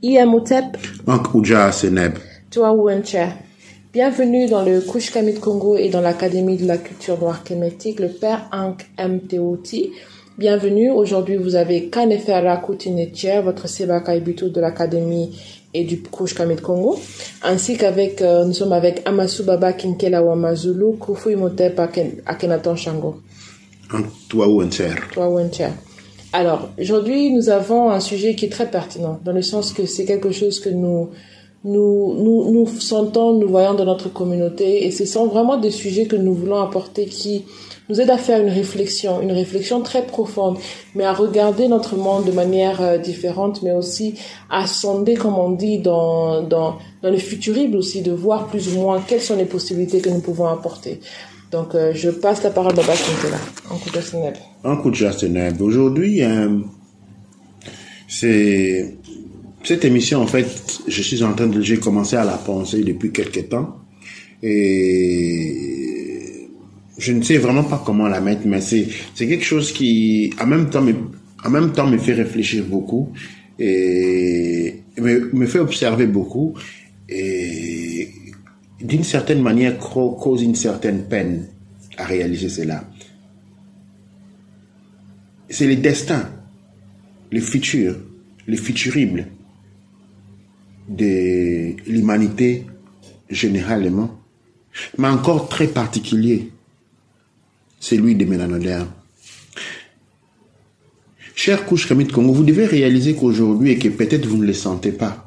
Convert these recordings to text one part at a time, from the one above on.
Iamotep, Ankouja Seneb. Toi Wenche. Bienvenue dans le Kush Kamit Congo et dans l'Académie de la culture noire kémétique, le père Ank Mtouti. Bienvenue. Aujourd'hui, vous avez Kanefera Koutinetier, votre Sebaka Ibitu de l'Académie et du Kush Kamit Congo, ainsi qu'avec, nous sommes avec Amasu Baba Kinkela Wamazulu, Kufu Imotep Akenaton Shango. Toi Wenche. Toi Wenche. Alors, aujourd'hui, nous avons un sujet qui est très pertinent, dans le sens que c'est quelque chose que nous sentons, nous voyons dans notre communauté, et ce sont vraiment des sujets que nous voulons apporter qui nous aident à faire une réflexion très profonde, mais à regarder notre monde de manière différente, mais aussi à sonder, comme on dit, dans le futurible aussi, de voir plus ou moins quelles sont les possibilités que nous pouvons apporter. Donc, je passe la parole à Baba Kinkela. Ankouja Seneb. Ankouja Seneb. Aujourd'hui, c'est cette émission, en fait, j'ai commencé à la penser depuis quelques temps. Et je ne sais vraiment pas comment la mettre, mais c'est quelque chose qui, en même temps, me fait réfléchir beaucoup et me fait observer beaucoup et d'une certaine manière cause une certaine peine à réaliser cela. C'est le destin, le futur, le futurible de l'humanité généralement, mais encore très particulier, celui des mélanodères. Cher Kush Kamit Congo, vous devez réaliser qu'aujourd'hui, et que peut-être vous ne le sentez pas,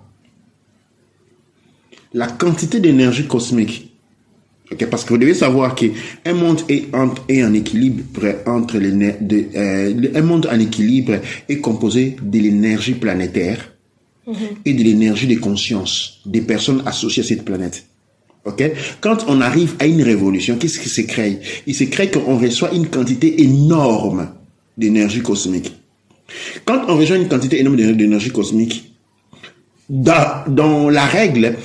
la quantité d'énergie cosmique, okay, parce que vous devez savoir qu'un monde est en équilibre entre un monde en équilibre est composé de l'énergie planétaire et de l'énergie de conscience des personnes associées à cette planète. Okay? Quand on arrive à une révolution, qu'est-ce qui se crée? Il se crée qu'on reçoit une quantité énorme d'énergie cosmique. Quand on reçoit une quantité énorme d'énergie cosmique, dans la règle,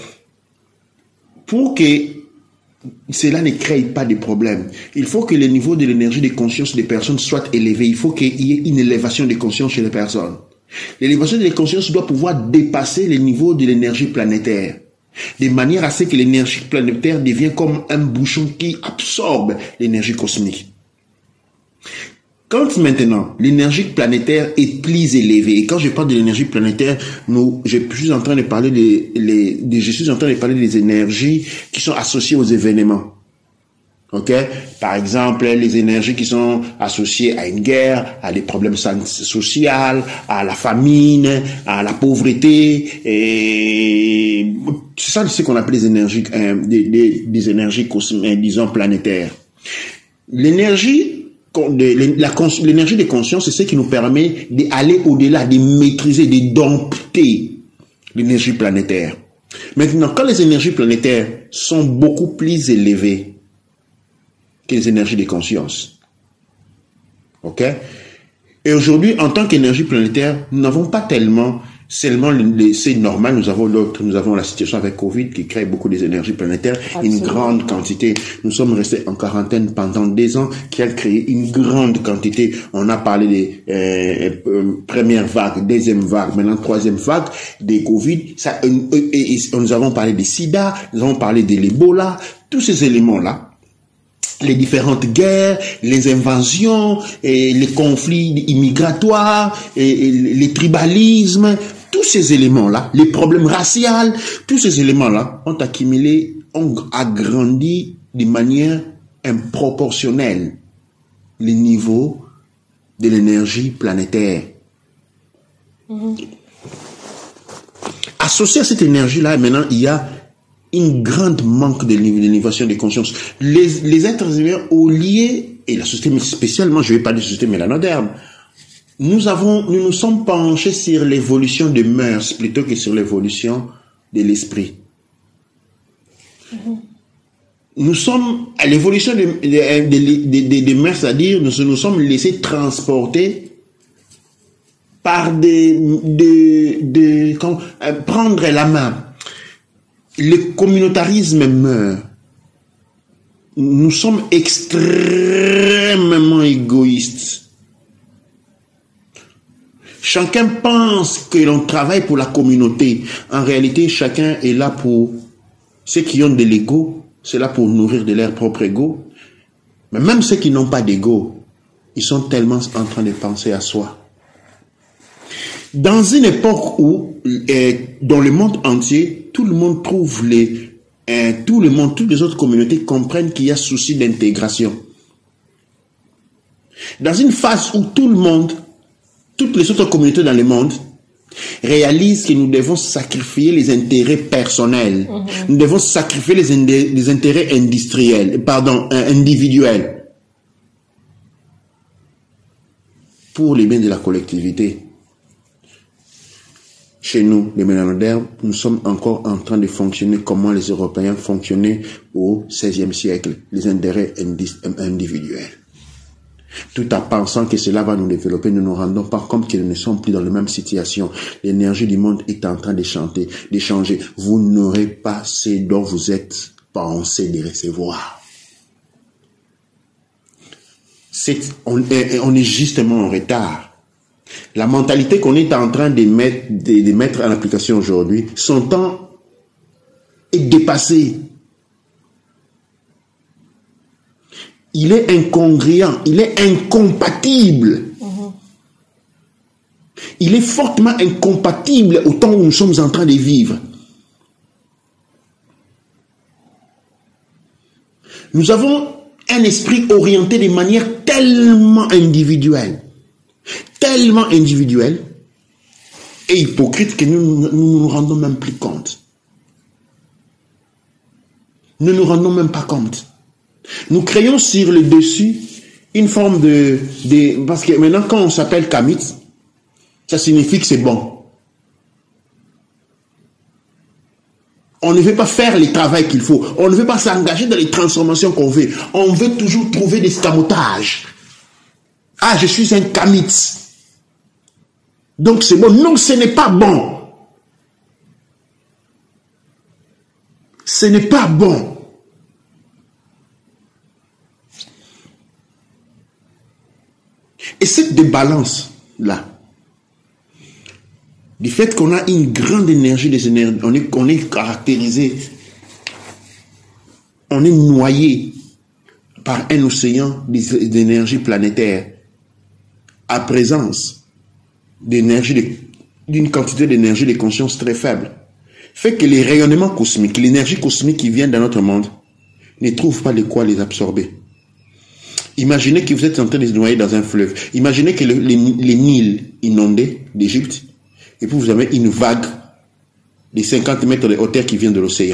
pour que cela ne crée pas de problème, il faut que le niveau de l'énergie de conscience des personnes soit élevé. Il faut qu'il y ait une élévation de conscience chez les personnes. L'élévation de la conscience doit pouvoir dépasser le niveau de l'énergie planétaire, de manière à ce que l'énergie planétaire devienne comme un bouchon qui absorbe l'énergie cosmique. Quand maintenant l'énergie planétaire est plus élevée, et quand je parle de l'énergie planétaire, je suis en train de parler des énergies qui sont associées aux événements. Ok? Par exemple, les énergies qui sont associées à une guerre, à des problèmes sociaux, à la famine, à la pauvreté, et c'est ça ce qu'on appelle les énergies, des énergies cosmiques, disons planétaires. L'énergie de conscience, c'est ce qui nous permet d'aller au-delà, de maîtriser, de dompter l'énergie planétaire. Maintenant, quand les énergies planétaires sont beaucoup plus élevées que les énergies de conscience, ok? Et aujourd'hui, en tant qu'énergie planétaire, nous n'avons pas tellement, seulement c'est normal, nous avons la situation avec Covid qui crée beaucoup des énergies planétaires, absolument. Une grande quantité. Nous sommes restés en quarantaine pendant 2 ans, qui a créé une grande quantité. On a parlé des première vague, deuxième vague, maintenant troisième vague des Covid. Nous avons parlé des SIDA, nous avons parlé de l'Ebola, tous ces éléments-là. Les différentes guerres, les invasions, et les conflits immigratoires, et les tribalismes, tous ces éléments-là, les problèmes raciaux, tous ces éléments-là ont agrandi de manière improportionnelle le niveau de l'énergie planétaire. Associé à cette énergie-là, maintenant, il y a une grande manque d'élévation de conscience. Les êtres humains, au lieu, et la société, mais spécialement, je vais parler de société mélanoderne, nous nous sommes penchés sur l'évolution des mœurs plutôt que sur l'évolution de l'esprit. Nous sommes à l'évolution des mœurs, c'est-à-dire nous sommes laissés transporter par prendre la main. Le communautarisme meurt. Nous sommes extrêmement égoïstes. Chacun pense que l'on travaille pour la communauté. En réalité, chacun est là pour ceux qui ont de l'ego, c'est là pour nourrir de leur propre ego. Mais même ceux qui n'ont pas d'ego, ils sont tellement en train de penser à soi. Dans une époque où, dans le monde entier, tout le monde trouve toutes les autres communautés comprennent qu'il y a souci d'intégration. Dans une phase où toutes les autres communautés dans le monde réalisent que nous devons sacrifier les intérêts personnels, nous devons sacrifier les intérêts individuels pour les biens de la collectivité. Chez nous, les Mélanodermes, nous sommes encore en train de fonctionner comment les Européens fonctionnaient au XVIe siècle, les intérêts individuels. Tout en pensant que cela va nous développer, nous ne nous rendons pas compte que nous ne sommes plus dans la même situation. L'énergie du monde est en train de changer. Vous n'aurez pas ce dont vous êtes pensé de recevoir. On est justement en retard. La mentalité qu'on est en train de mettre en application aujourd'hui, son temps est dépassé. Il est incongruent, il est incompatible. Il est fortement incompatible au temps où nous sommes en train de vivre. Nous avons un esprit orienté de manière tellement individuelle et hypocrite que nous ne nous rendons même plus compte. Nous ne nous rendons même pas compte. Nous créons sur le dessus une forme parce que maintenant quand on s'appelle Kamit, ça signifie que c'est bon. On ne veut pas faire le travail qu'il faut. On ne veut pas s'engager dans les transformations qu'on veut. On veut toujours trouver des escamotages. Ah, je suis un Kamit. Donc c'est bon. Non, ce n'est pas bon. Ce n'est pas bon. Et cette débalance-là, du fait qu'on a une grande énergie, on est caractérisé, on est noyé par un océan d'énergie planétaire à présence d'une quantité d'énergie de conscience très faible, fait que les rayonnements cosmiques, l'énergie cosmique qui vient dans notre monde, ne trouve pas de quoi les absorber. Imaginez que vous êtes en train de se noyer dans un fleuve. Imaginez que les Nils inondés d'Égypte, et puis vous avez une vague de 50 mètres de hauteur qui vient de l'océan.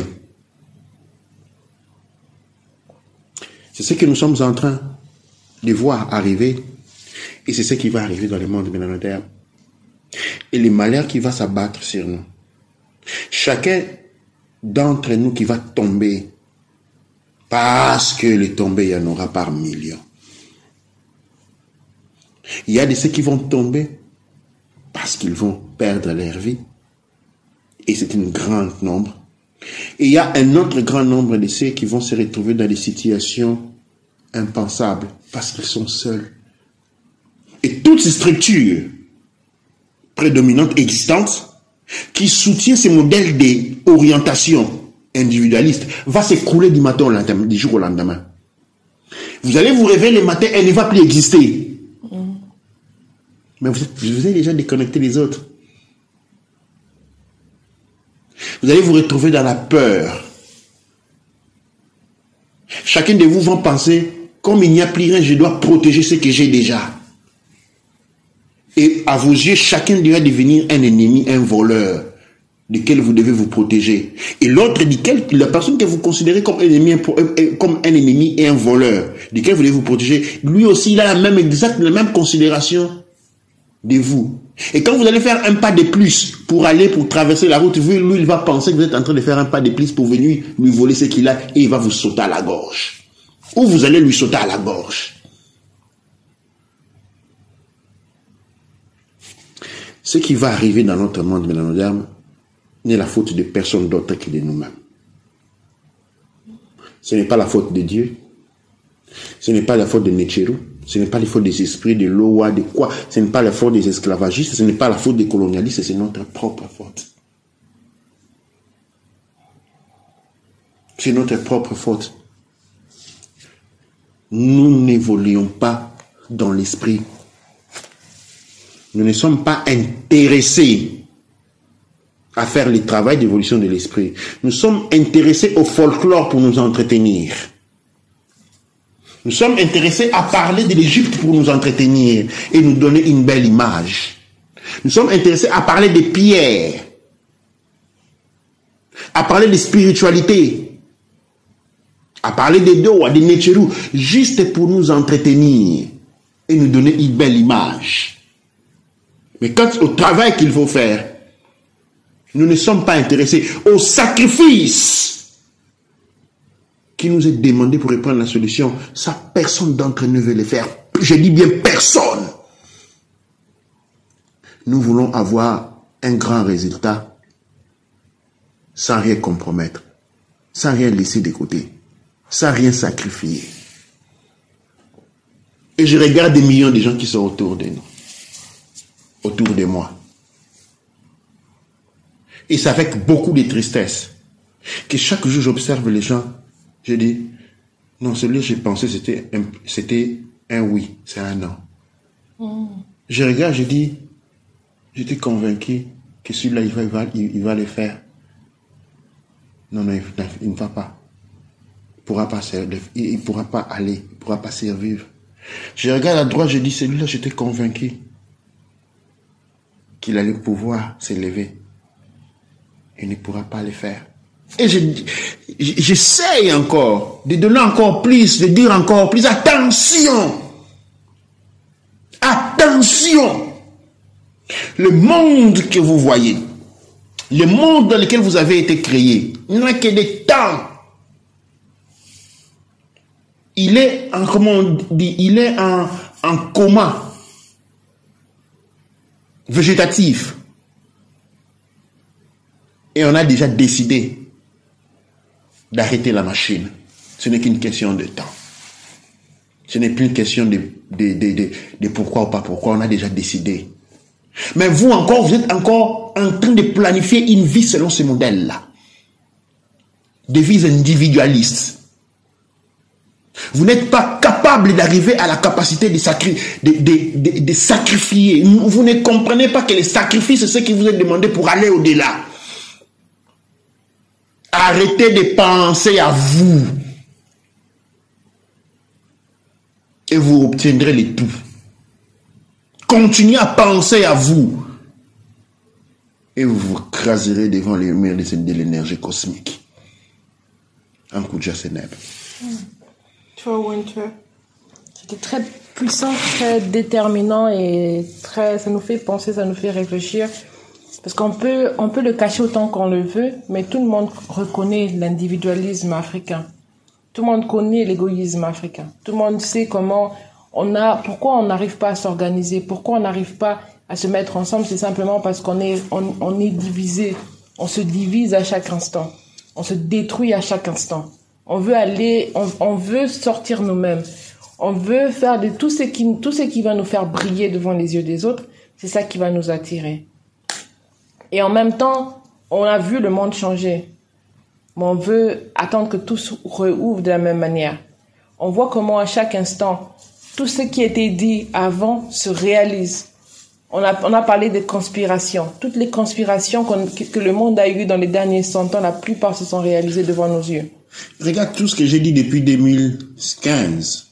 C'est ce que nous sommes en train de voir arriver, et c'est ce qui va arriver dans le monde Mélanoderme. Et le malheur qui va s'abattre sur nous. Chacun d'entre nous qui va tomber, parce que les tombés, il y en aura par millions. Il y a de ceux qui vont tomber parce qu'ils vont perdre leur vie. Et c'est un grand nombre. Et il y a un autre grand nombre de ceux qui vont se retrouver dans des situations impensables parce qu'ils sont seuls. Et toutes ces structures prédominantes existantes qui soutiennent ces modèles d'orientation individualiste va s'écrouler du jour au lendemain. Vous allez vous réveiller le matin, elle ne va plus exister. Mais vous avez déjà déconnecté les autres. Vous allez vous retrouver dans la peur. Chacun de vous va penser, comme il n'y a plus rien, je dois protéger ce que j'ai déjà. Et à vos yeux, chacun doit devenir un ennemi, un voleur, duquel vous devez vous protéger. Et l'autre, la personne que vous considérez comme un ennemi et un voleur, duquel vous devez vous protéger, lui aussi, il a la même considération de vous. Et quand vous allez faire un pas de plus pour traverser la route, lui, il va penser que vous êtes en train de faire un pas de plus pour venir lui voler ce qu'il a et il va vous sauter à la gorge. Ou vous allez lui sauter à la gorge. Ce qui va arriver dans notre monde mélanoderme n'est la faute de personne d'autre que de nous-mêmes. Ce n'est pas la faute de Dieu. Ce n'est pas la faute de Netcheru. Ce n'est pas la faute des esprits, de l'OA, de quoi. Ce n'est pas la faute des esclavagistes, ce n'est pas la faute des colonialistes, c'est notre propre faute. C'est notre propre faute. Nous n'évoluons pas dans l'esprit. Nous ne sommes pas intéressés à faire le travail d'évolution de l'esprit. Nous sommes intéressés au folklore pour nous entretenir. Nous sommes intéressés à parler de l'Égypte pour nous entretenir et nous donner une belle image. Nous sommes intéressés à parler des pierres, à parler de spiritualité, à parler des Doa, des Netcherou, juste pour nous entretenir et nous donner une belle image. Mais quant au travail qu'il faut faire, nous ne sommes pas intéressés au sacrifice qui nous est demandé pour répondre à la solution. Ça, personne d'entre nous ne veut le faire. Je dis bien personne. Nous voulons avoir un grand résultat sans rien compromettre, sans rien laisser de côté, sans rien sacrifier. Et je regarde des millions de gens qui sont autour de nous, autour de moi. Et c'est avec beaucoup de tristesse que chaque jour j'observe les gens. Je dis, non, celui-là, j'ai pensé c'était un oui, c'est un non. Je regarde, je dis, j'étais convaincu que celui-là, il va le faire. Non, il ne va pas. Il ne pourra pas aller, il ne pourra pas survivre. Je regarde à droite, je dis, celui-là, j'étais convaincu qu'il allait pouvoir s'élever. Il ne pourra pas le faire. Et j'essaye encore de donner encore plus, de dire encore plus, attention! Attention! Le monde que vous voyez, le monde dans lequel vous avez été créé, il n'a que des temps. Il est en, comment on dit, il est en coma végétatif. Et on a déjà décidé d'arrêter la machine. Ce n'est qu'une question de temps. Ce n'est plus une question de pourquoi ou pas pourquoi. On a déjà décidé. Mais vous encore, vous êtes encore en train de planifier une vie selon ce modèle-là. Des vies individualistes. Vous n'êtes pas capable d'arriver à la capacité de sacrifier. Vous ne comprenez pas que le sacrifice, c'est ce qui vous est demandé pour aller au-delà. Arrêtez de penser à vous. Et vous obtiendrez le tout. Continuez à penser à vous. Et vous vous craserez devant les murs de l'énergie cosmique. Un coup de Jasseneb. Winter. C'était très puissant, très déterminant et ça nous fait penser, ça nous fait réfléchir. Parce qu'on peut le cacher autant qu'on le veut, mais tout le monde reconnaît l'individualisme africain. Tout le monde connaît l'égoïsme africain. Tout le monde sait pourquoi on n'arrive pas à s'organiser, pourquoi on n'arrive pas à se mettre ensemble. C'est simplement parce qu'on est divisé. On se divise à chaque instant. On se détruit à chaque instant. On veut sortir nous-mêmes. On veut faire de tout ce qui va nous faire briller devant les yeux des autres. C'est ça qui va nous attirer. Et en même temps, on a vu le monde changer. Mais on veut attendre que tout se rouvre de la même manière. On voit comment à chaque instant, tout ce qui était dit avant se réalise. On a parlé des conspirations. Toutes les conspirations que le monde a eues dans les derniers 100 ans, la plupart se sont réalisées devant nos yeux. Regarde tout ce que j'ai dit depuis 2015.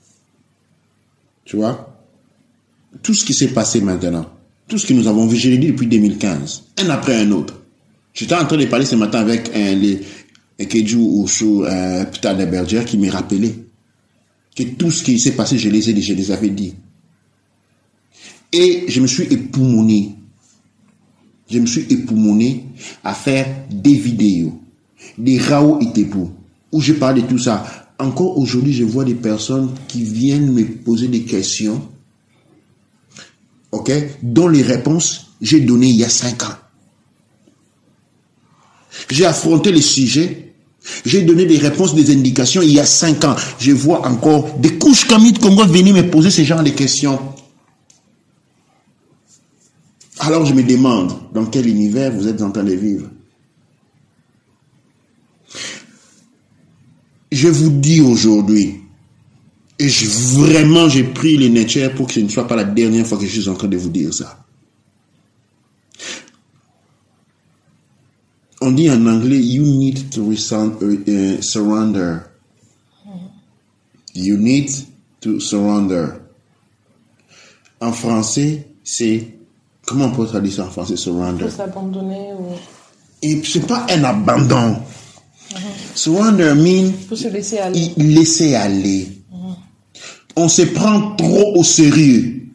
Tu vois? Tout ce qui s'est passé maintenant. Tout ce que nous avons vu, je l'ai dit depuis 2015. Un après un autre. J'étais en train de parler ce matin avec Kedju Oussou, putain de Berger, qui me rappelait que tout ce qui s'est passé, je les avais dit. Et je me suis époumoné. Je me suis époumoné à faire des vidéos, des Rao et Tebou, où je parle de tout ça. Encore aujourd'hui, je vois des personnes qui viennent me poser des questions, ok, dont les réponses j'ai données il y a 5 ans. J'ai affronté le sujet, J'ai donné des réponses, des indications il y a 5 ans. Je vois encore des couches Camille Congo venir me poser ce genre de questions. Alors je me demande, dans quel univers vous êtes en train de vivre? Je vous dis aujourd'hui, et vraiment j'ai pris les nature pour que ce ne soit pas la dernière fois que je suis en train de vous dire ça. On dit en anglais, you need to surrender. You need to surrender. En français, c'est... Comment on peut traduire ça en français, surrender? Il faut s'abandonner ou... Et c'est pas un abandon. Surrender means... Il faut se laisser aller. Laisser aller. On se prend trop au sérieux.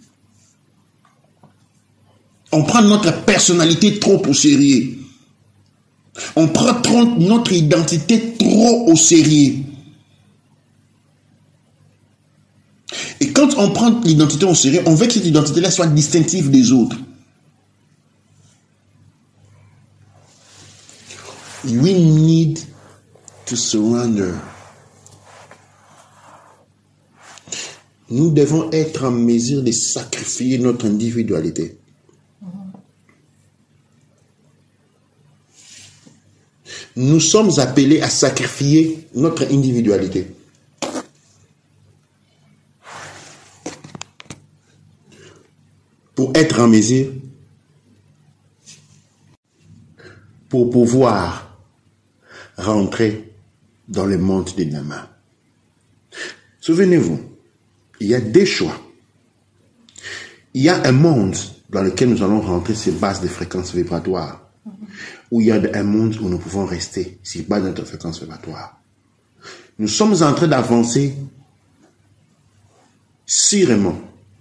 On prend notre personnalité trop au sérieux. On prend trop notre identité trop au sérieux. Et quand on prend l'identité au sérieux, on veut que cette identité-là soit distinctive des autres. We need to surrender. Nous devons être en mesure de sacrifier notre individualité. Nous sommes appelés à sacrifier notre individualité. Pour être en mesure, pour pouvoir rentrer dans le monde de demain. Souvenez-vous, il y a des choix. Il y a un monde dans lequel nous allons rentrer sur base de fréquences vibratoires. Où il y a un monde où nous pouvons rester sur base de notre fréquence vibratoire. Nous sommes en train d'avancer sûrement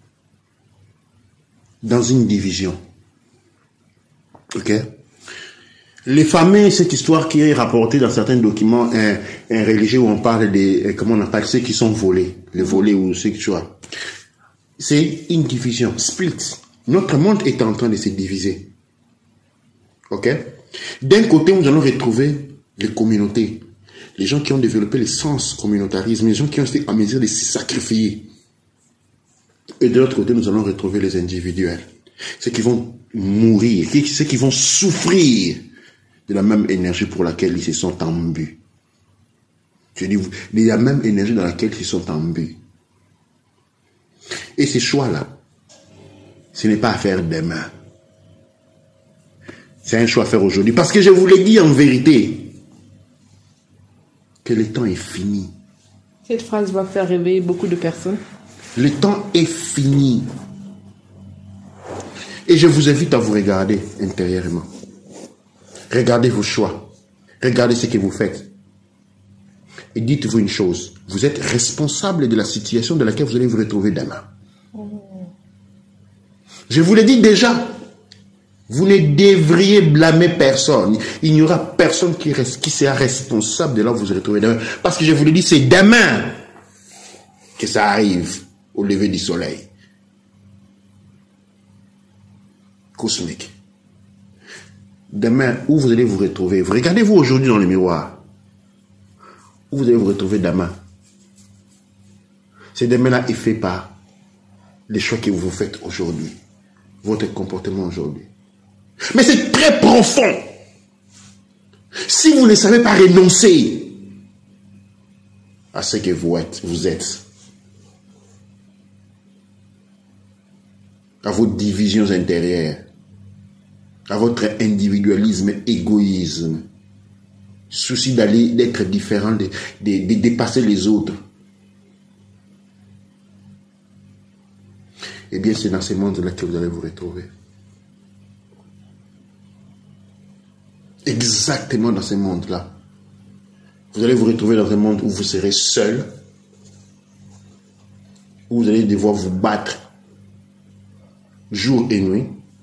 dans une division. Ok? Les fameux, cette histoire qui est rapportée dans certains documents religieux où on parle des, comment on appelle ceux qui sont volés, les volés ou ceux qui soient. C'est une division, split. Notre monde est en train de se diviser. Ok? D'un côté, nous allons retrouver les communautés, les gens qui ont développé le sens communautarisme, les gens qui ont été en mesure de se sacrifier. Et de l'autre côté, nous allons retrouver les individuels, ceux qui vont mourir, ceux qui vont souffrir de la même énergie pour laquelle ils se sont embus. Je dis, de la même énergie dans laquelle ils se sont embus. Et ces choix-là, ce n'est pas à faire demain. C'est un choix à faire aujourd'hui. Parce que je vous l'ai dit en vérité, que le temps est fini. Cette phrase va faire réveiller beaucoup de personnes. Le temps est fini. Et je vous invite à vous regarder intérieurement. Regardez vos choix. Regardez ce que vous faites. Et dites-vous une chose. Vous êtes responsable de la situation dans laquelle vous allez vous retrouver demain. Je vous l'ai dit déjà. Vous ne devriez blâmer personne. Il n'y aura personne qui sera responsable de là où vous vous retrouvez demain. Parce que je vous le dis, c'est demain que ça arrive au lever du soleil. Cosmique. Demain, où vous allez vous retrouver? Regardez-vous aujourd'hui dans le miroir. Où vous allez vous retrouver demain? C'est demain-là est fait par les choix que vous faites aujourd'hui. Votre comportement aujourd'hui. Mais c'est très profond. Si vous ne savez pas renoncer à ce que vous êtes, à vos divisions intérieures, à votre individualisme, égoïsme, souci d'être différent, de dépasser les autres, eh bien c'est dans ce monde-là que vous allez vous retrouver. Exactement dans ce monde-là. Vous allez vous retrouver dans un monde où vous serez seul, où vous allez devoir vous battre jour et nuit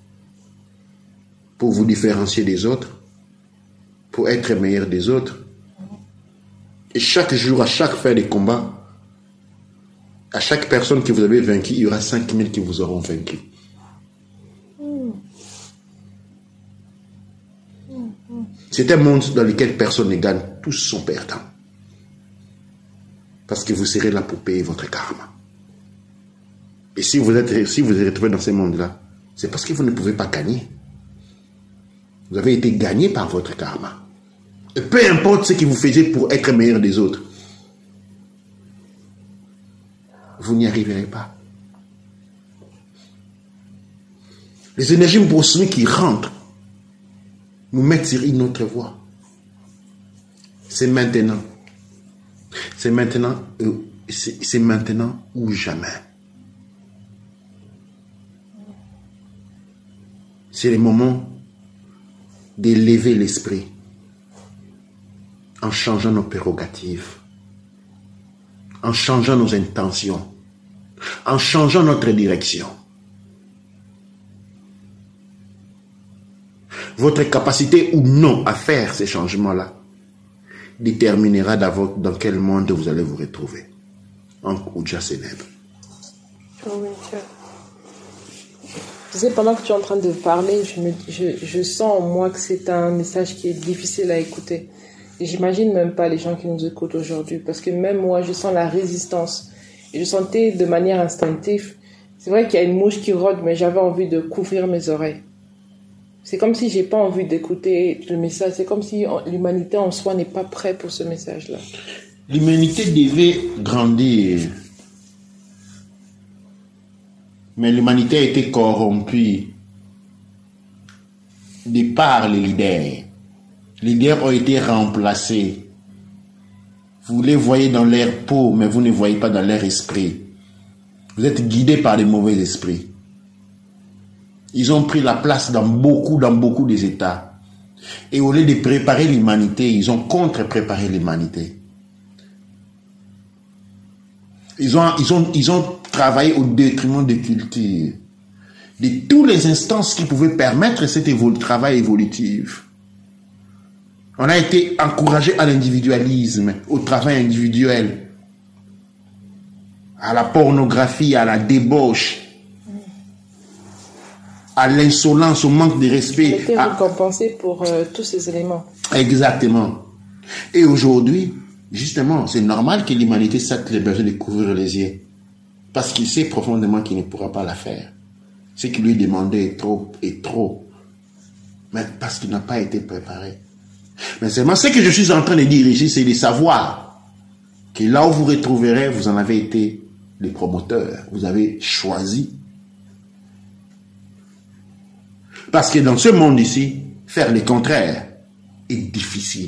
pour vous différencier des autres, pour être meilleur des autres. Et chaque jour, à chaque fin des combats, à chaque personne que vous avez vaincu, il y aura 5000 qui vous auront vaincu. C'est un monde dans lequel personne ne gagne, tous sont perdants. Parce que vous serez là pour payer votre karma. Et si vous êtes retrouvé dans ce monde-là, c'est parce que vous ne pouvez pas gagner. Vous avez été gagné par votre karma. Et peu importe ce que vous faisiez pour être meilleur des autres, vous n'y arriverez pas. Les énergies cosmiques qui rentrent nous mettent sur une autre voie. C'est maintenant. C'est maintenant ou jamais. C'est le moment d'élever l'esprit en changeant nos prérogatives, en changeant nos intentions, en changeant notre direction. Votre capacité ou non à faire ces changements-là déterminera dans quel monde vous allez vous retrouver. En Ouja Célèbre. Oui, tu sais, pendant que tu es en train de parler, je sens en moi que c'est un message qui est difficile à écouter. Et j'imagine même pas les gens qui nous écoutent aujourd'hui, parce que même moi, je sens la résistance. Et je sentais de manière instinctive. C'est vrai qu'il y a une mouche qui rôde, mais j'avais envie de couvrir mes oreilles. C'est comme si j'ai pas envie d'écouter le message. C'est comme si l'humanité en soi n'est pas prête pour ce message-là. L'humanité devait grandir. Mais l'humanité a été corrompue de par les leaders. Les leaders ont été remplacés. Vous les voyez dans leur peau, mais vous ne voyez pas dans leur esprit. Vous êtes guidés par les mauvais esprits. Ils ont pris la place dans beaucoup des États. Et au lieu de préparer l'humanité, ils ont contre-préparé l'humanité. Ils ont travaillé au détriment des cultures, de toutes les instances qui pouvaient permettre cet travail évolutif. On a été encouragé à l'individualisme, au travail individuel, à la pornographie, à la débauche, à l'insolence, au manque de respect. On a été récompensé pour tous ces éléments. Exactement. Et aujourd'hui, justement, c'est normal que l'humanité sente le besoin de couvrir les yeux. Parce qu'il sait profondément qu'il ne pourra pas la faire. Ce qui lui est demandé est trop. Mais parce qu'il n'a pas été préparé. Mais seulement ce que je suis en train de dire ici, c'est de savoir que là où vous retrouverez, vous en avez été les promoteurs. Vous avez choisi. Parce que dans ce monde ici, faire le contraire est difficile.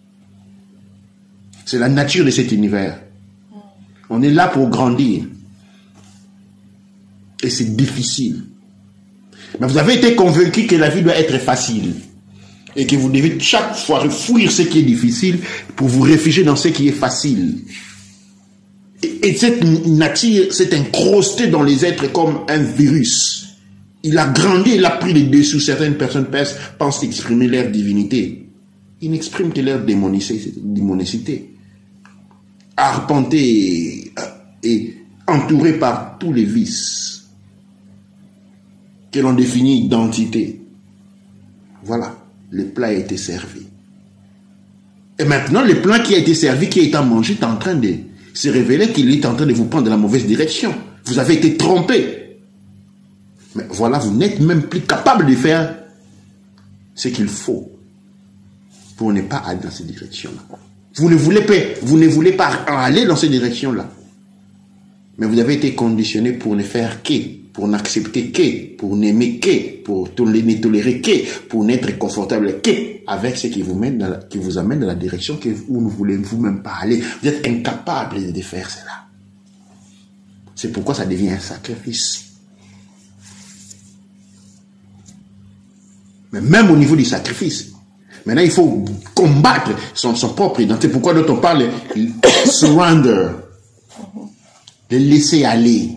C'est la nature de cet univers. On est là pour grandir. Et c'est difficile. Mais vous avez été convaincu que la vie doit être facile. Et que vous devez chaque fois fuir ce qui est difficile pour vous réfugier dans ce qui est facile. Et cette nature s'est incrustée dans les êtres comme un virus. Il a grandi, il a pris les dessous. Certaines personnes pensent exprimer leur divinité. Ils n'expriment que leur démonicité. Arpenté et entouré par tous les vices que l'on définit identité. Voilà, le plat a été servi. Et maintenant, le plat qui a été servi, qui a été mangé, est en train de se révéler qu'il est en train de vous prendre dans la mauvaise direction. Vous avez été trompé. Mais voilà, vous n'êtes même plus capable de faire ce qu'il faut pour ne pas aller dans cette direction-là. Vous ne voulez pas aller dans cette direction-là. Mais vous avez été conditionné pour ne faire que, pour n'accepter que, pour n'aimer que, pour ne tolérer que, pour n'être confortable que, avec ce qui vous amène dans la direction où vous ne voulez vous-même pas aller. Vous êtes incapable de faire cela. C'est pourquoi ça devient un sacrifice. Mais même au niveau du sacrifice, maintenant il faut combattre son propre identité. C'est pourquoi dont on parle surrender, de laisser aller.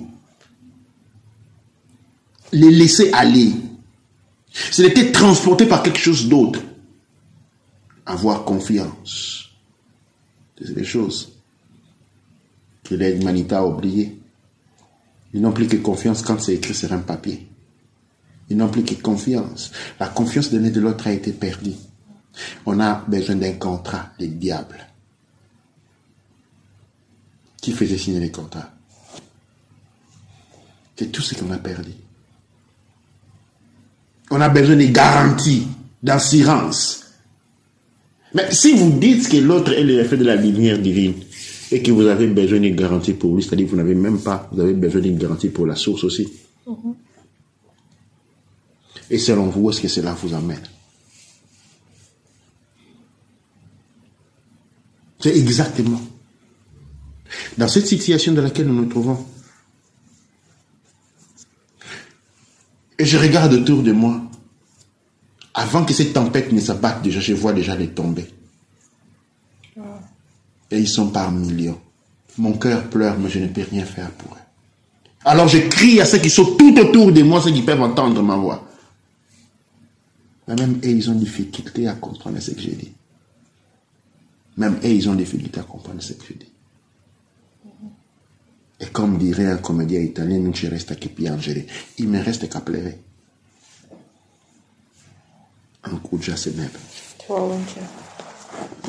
Les laisser aller. C'est d'être transporté par quelque chose d'autre. Avoir confiance. C'est des choses que l'humanité a oubliées. Ils n'ont plus que confiance quand c'est écrit sur un papier. Ils n'ont plus que confiance. La confiance de l'un de l'autre a été perdue. on a besoin d'un contrat, les diables. Qui faisait signer les contrats? C'est tout ce qu'on a perdu. On a besoin de garanties, d'assurance. Mais si vous dites que l'autre est l'effet de la lumière divine et que vous avez besoin d'une garantie pour lui, c'est-à-dire que vous n'avez même pas, vous avez besoin d'une garantie pour la source aussi. Et selon vous, où est-ce que cela vous amène? C'est exactement dans cette situation dans laquelle nous nous trouvons. Et je regarde autour de moi. Avant que cette tempête ne s'abatte, déjà, je vois déjà les tomber. Et ils sont par millions. Mon cœur pleure, mais je ne peux rien faire pour eux. Alors je crie à ceux qui sont tout autour de moi, ceux qui peuvent entendre ma voix. Mais même eux, ils ont difficulté à comprendre ce que je dis. Même eux, ils ont difficulté à comprendre ce que je dis. Et comme dirait un comédien italien, non ci resta che piangere. Il me reste qu'à pleurer. Un coup de jasse. Tu vois,